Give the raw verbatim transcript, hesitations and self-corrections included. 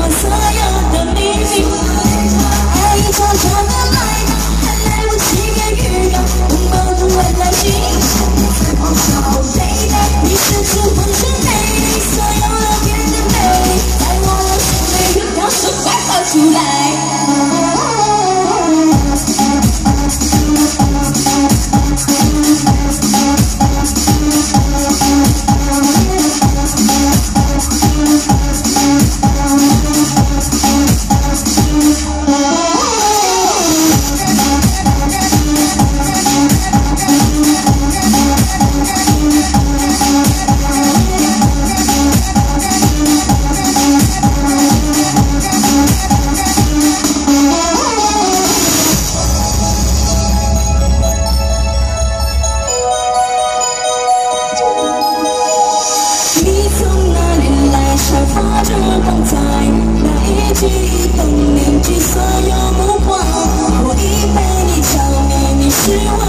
我所有的秘密。爱已悄悄地来到，还来不及给预告，拥抱的未来心。在咆哮 ，baby， 你是指浑身美丽，所有的变得美丽，在我的心里有条蛇快跑出来。 散发着刚才那一记忆动念及所有目光，我已被你消灭，你是我。